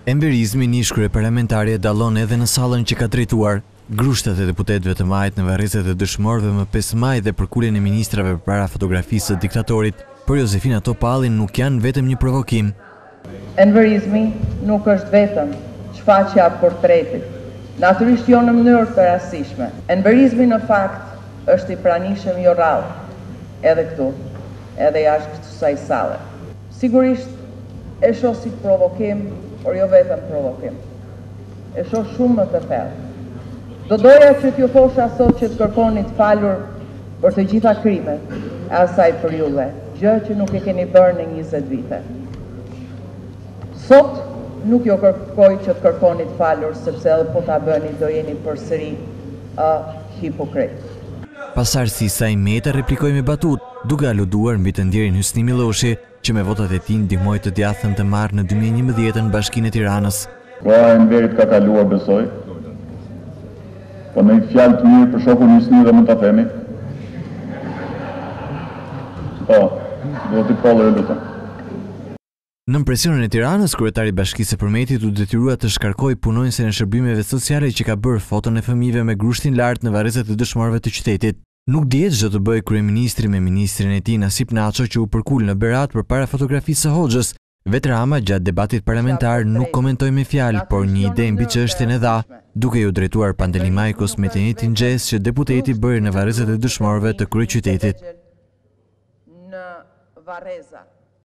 Enverizmi një shkruaj parlamentare dallon edhe në sallën që ka drejtuar. Grushtet e deputetëve të majt në varrezat e dëshmorëve më 5 maj dhe përkuljen e ministrave përpara fotografisë së diktatorit, për Josefina Topallin nuk janë vetëm një provokim. Enverizmi nuk është vetëm shfaqja e portretit, natyrisht jo në mënyrë të rastishme. Enverizmi në fakt është i pranishëm jo rrallë, edhe këtu, edhe jashtë kësaj salle. Sigurisht e shoh si provokim, por jo vetëm provokim. E shoh shumë më të thellë. Do doja që t'ju thosha sot që të kërkoni të falur për të gjitha krimet e asaj periudhe, gjë që nuk e keni bërë në 20 vite. Sot nuk ju kërkoj që të kërkoni të falur, sepse edhe po ta bëni do jeni përsëri hipokrit. Pasardhësi saj Meta replikoi me batut, duke aluduar mbi të ndjerin Hysni Milloshi, që me votat e tij ndihmoi të djathën të marrë në 2011 në Bashkinë e Tiranës. Koha e Enverit ka kaluar, besoj. Po në një fjalë të mirë për shokun Hysni dhe mund ta themi. Po, do t'i polë lutem. Në presionin e Tiranës, kryetari i Bashkisë së Përmetit u detyrua të shkarkojë punonjësen e shërbimeve sociale që ka bërë foton e fëmijëve me grushtin lart në varrezat e dëshmorëve të qytetit. Nuk dihet ç'do të bëjë kryeministri me ministrin e tij Nasip Naço që u përkul në Berat përpara fotografisë së Hoxhës. Vetë Rama gjatë debatit parlamentar nuk komentoi me fjalë, por një ide mbi çështjen e dha, duke ju drejtuar Pandelimajkos me të njëjtin gest që deputeti bëri në varrezat e dëshmorëve të kryeqytetit. Në varreza